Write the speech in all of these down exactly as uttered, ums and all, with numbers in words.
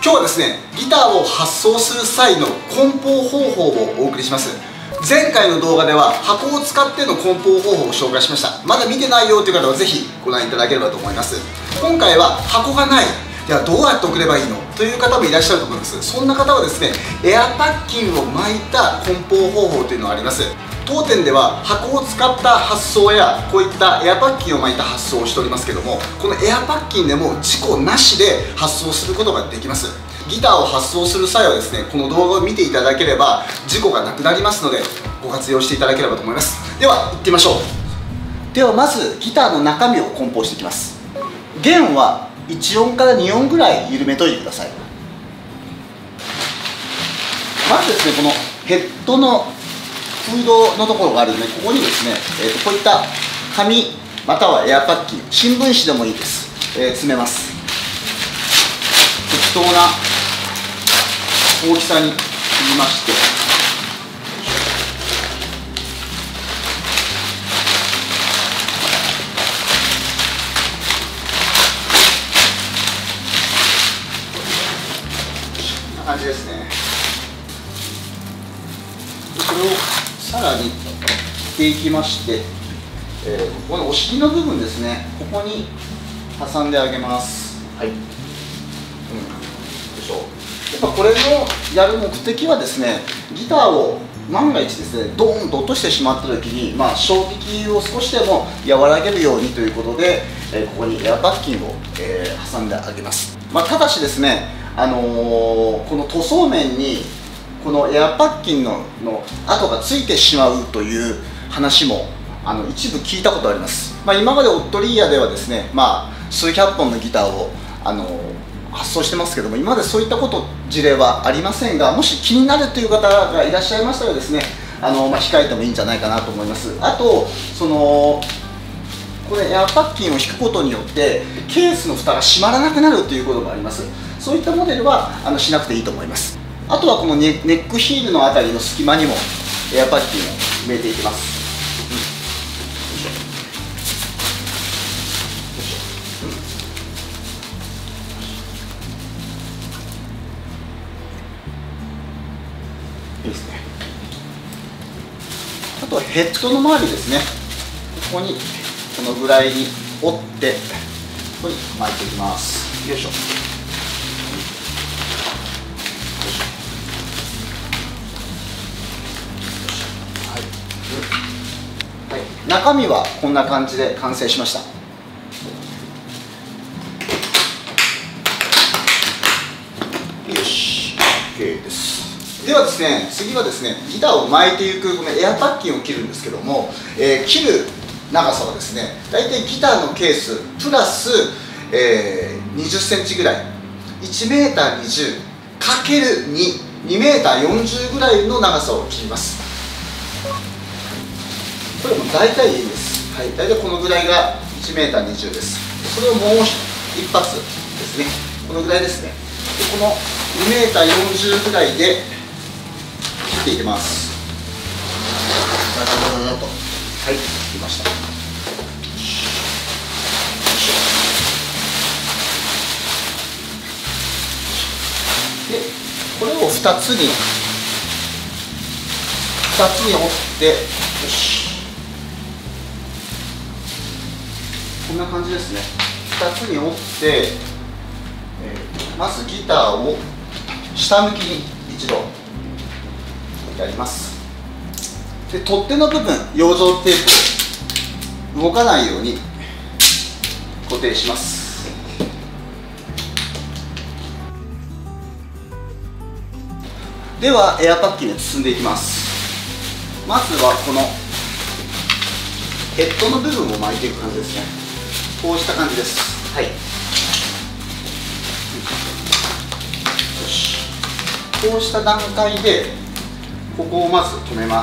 今日はですね、ギターを発送する際の梱包方法をお送りします。前回の動画では箱を使っての梱包方法を紹介しました。まだ見てないよという方はぜひご覧いただければと思います。今回は箱がない、ではどうやって送ればいいのという方もいらっしゃると思います。そんな方はですね、エアパッキンを巻いた梱包方法というのがあります。当店では箱を使った発送やこういったエアパッキンを巻いた発送をしておりますけども、このエアパッキンでも事故なしで発送することができます。ギターを発送する際はですね、この動画を見ていただければ事故がなくなりますので、ご活用していただければと思います。では行ってみましょう。ではまずギターの中身を梱包していきます。弦はいち音からに音ぐらい緩めといてください。まずですね、このヘッドのフードのところがあるので、ここにですね、えー、とこういった紙またはエアパッキン、新聞紙でもいいです、えー、詰めます。適当な大きさに切りまして、こんな感じですね。これをさらに切っていきまして、えー、このお尻の部分ですね、ここに挟んであげます。はい、うん、よいしょ。やっぱこれのやる目的はですね、ギターを万が一ですね、ドーンと落としてしまった時に、まあ、衝撃を少しでも和らげるようにということで、えー、ここにエアパッキンを、えー、挟んであげます。まあ、ただしですね、あのー、この塗装面にこのエアパッキンのの跡がついてしまうという話もあの一部聞いたことあります。まあ、今までオットリーヤではですね、まあ、数百本のギターをあの発送してますけども、今までそういったこと事例はありませんが、もし気になるという方がいらっしゃいましたらですね、あの、まあ、控えてもいいんじゃないかなと思います。あとそのこれエアパッキンを引くことによってケースの蓋が閉まらなくなるということもあります。そういったモデルはあのしなくていいと思います。あとはこの ネ, ネックヒールのあたりの隙間にもエアパッキンを埋めていきます。いいですね。あとはヘッドの周りですね、ここにこのぐらいに折ってここに巻いていきます。よいしょ。中身はこんな感じで完成しました。よし、 OK です。ではですね、次はですね、ギターを巻いていくこのエアパッキンを切るんですけども、えー、切る長さはですね、だいたいギターのケースプラス、えー、にじゅっセンチぐらい、いちメーターにじゅうかけるに、にメーターよんじゅうぐらいの長さを切ります。これも大体いいです。はい、大体このぐらいがいちメーターにじゅうです。それをもう一発ですね、このぐらいですね。でこのにメーターよんじゅうぐらいで切っていきます。ダダダダダと、はい、切りました。でこれをふたつにふたつに折って、よし、こんな感じですね。ふたつに折って、えー、まずギターを下向きに一度やります。で取っ手の部分、養生テープを動かないように固定します。ではエアパッキンで包んでいきます。まずはこのヘッドの部分を巻いていく感じですね。こうした感じです。はい、よし、こうした段階でここをまず留めます。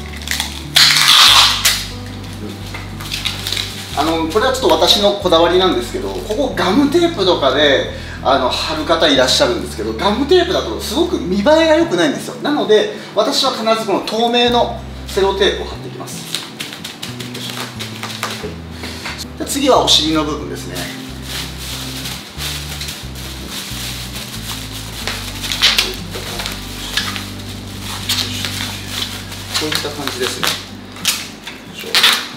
あのこれはちょっと私のこだわりなんですけど、ここガムテープとかであの貼る方いらっしゃるんですけど、ガムテープだとすごく見栄えが良くないんですよ。なので私は必ずこの透明のセロテープを貼っていきます。で次はお尻の部分ですね。 こういった感じですね。よいしょ、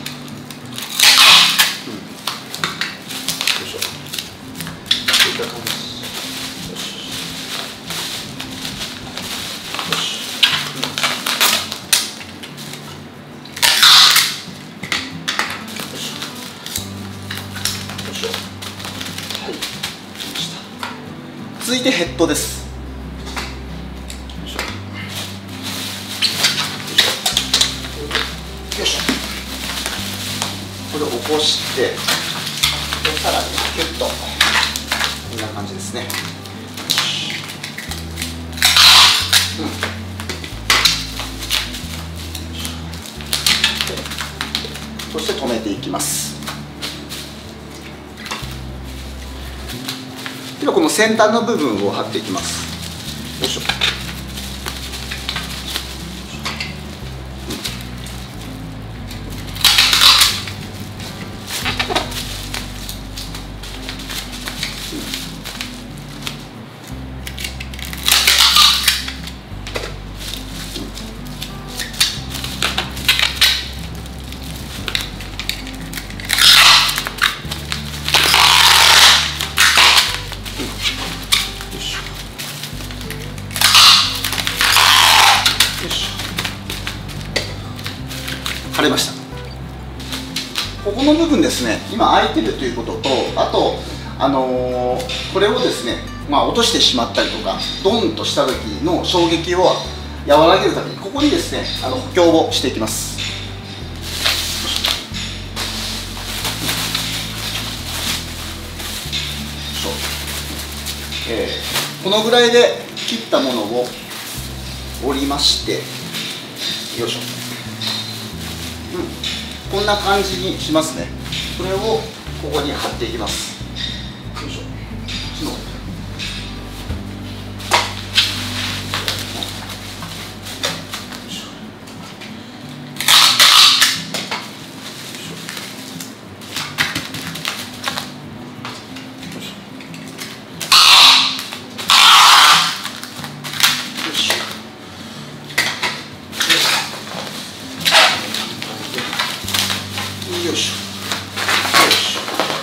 うん、よいしょ、こういった感じ。よしよし、うん、よいしょよいしょ、はい、できました。続いてヘッドです。よいしょ、これを起こして、でさらにキュッとこんな感じですね。うん、そして止めていきます。ではこの先端の部分を貼っていきます。よいしょ、貼れました。ここの部分ですね、今空いてるということと、あと、あのー、これをですね、まあ、落としてしまったりとかドンとした時の衝撃を和らげるためにここにですね、あの補強をしていきます。そう、えー、このぐらいで切ったものを折りまして、よいしょ、うん、こんな感じにしますね。これをここに貼っていきます。よいしょ、こっちのよいしょ、よいしょ、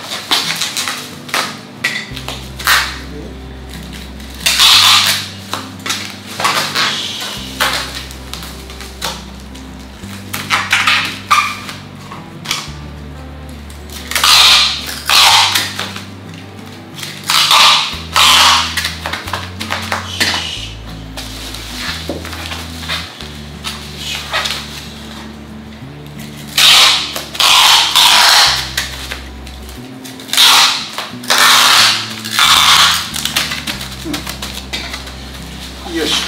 よいしょ、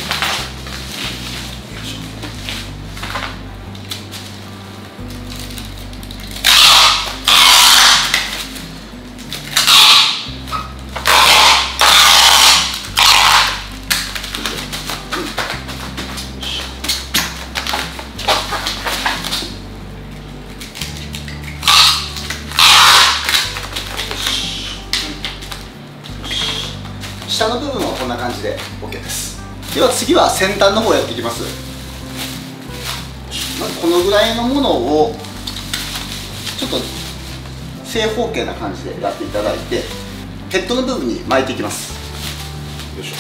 下の部分はこんな感じで OK です。では次は先端の方をやっていきます。まずこのぐらいのものをちょっと正方形な感じでやっていただいて、ヘッドの部分に巻いていきます。よいしょ、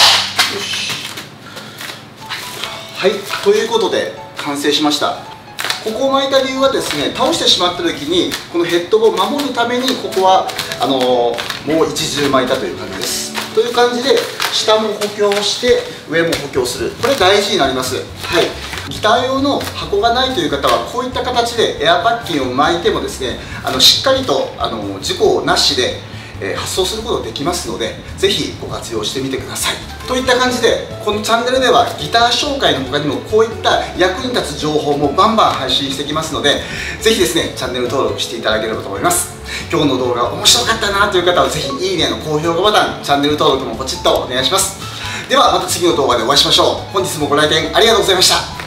はい、ということで完成しました。 ここを巻いた理由はですね、倒してしまった時にこのヘッドを守るためにここはあのー、もう一重巻いたという感じです。という感じで下も補強して上も補強する、これ大事になります。はい、ギター用の箱がないという方はこういった形でエアパッキンを巻いてもですね、あのしっかりとあの事故なしで、えー、発送することができますので、ぜひご活用してみてください。といった感じでこのチャンネルではギター紹介の他にもこういった役に立つ情報もバンバン配信していきますので、ぜひですねチャンネル登録していただければと思います。今日の動画面白かったなという方はぜひいいねの高評価ボタン、チャンネル登録もポチッとお願いします。ではまた次の動画でお会いしましょう。本日もご来店ありがとうございました。